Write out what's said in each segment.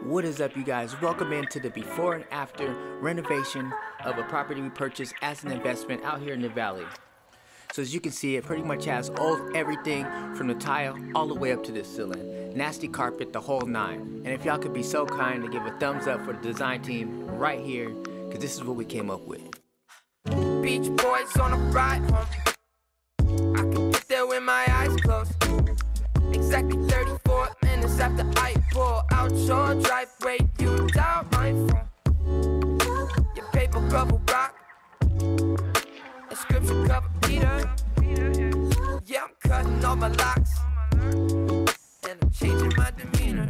What is up, you guys? Welcome into the before and after renovation of a property we purchased as an investment out here in the valley. So as you can see, it pretty much has everything from the tile all the way up to the ceiling. Nasty carpet, the whole nine. And if y'all could be so kind to give a thumbs up for the design team right here, because this is what we came up with. Beach Boys on a ride home. I can get there with my eyes closed. Exactly 34 minutes after I pull out your driveway, you dial my phone. Your paper cover rock, inscription cover Peter. Yeah, I'm cutting all my locks, and I'm changing my demeanor.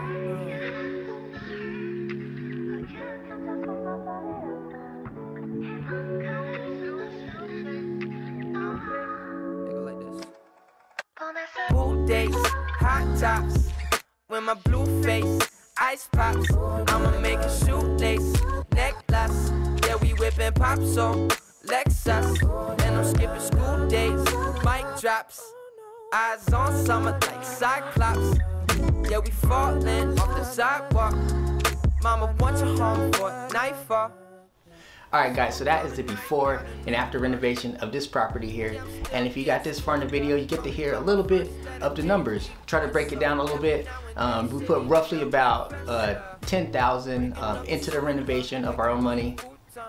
Pool days, hot tops, with my blue face, ice pops. I'ma make a shoelace, necklace. Yeah, we whipping pop so Lexus, and I'm skipping school days. Mic drops, eyes on summer like Cyclops. Yeah, we falling off the sidewalk. Mama wants you home for nightfall. Alright guys, so that is the before and after renovation of this property here. And if you got this far in the video, you get to hear a little bit of the numbers. Try to break it down a little bit. We put roughly about $10,000 into the renovation of our own money.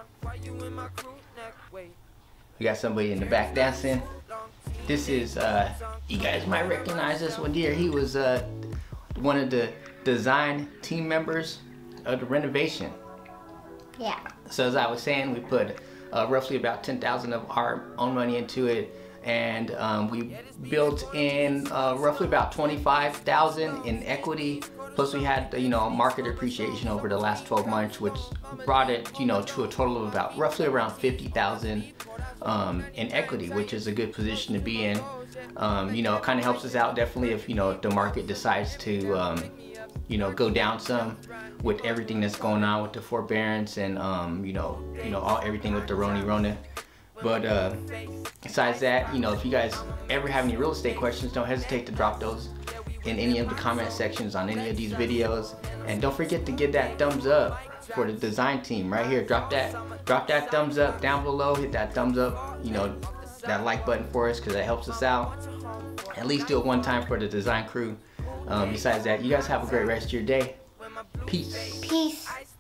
We got somebody in the back dancing. This is, you guys might recognize this one here. He was one of the design team members of the renovation. Yeah. So as I was saying, we put roughly about $10,000 of our own money into it, and we built in roughly about $25,000 in equity. Plus we had, market appreciation over the last 12 months, which brought it, to a total of about roughly around $50,000 in equity, which is a good position to be in. It kind of helps us out definitely if the market decides to go down some with everything that's going on with the forbearance and everything with the Rona. But besides that, if you guys ever have any real estate questions, don't hesitate to drop those in any of the comment sections on any of these videos. And don't forget to give that thumbs up for the design team right here. Drop that thumbs up down below. Hit that thumbs up, that like button for us, because that helps us out. At least do it one time for the design crew. Besides that, you guys have a great rest of your day. Peace. Peace.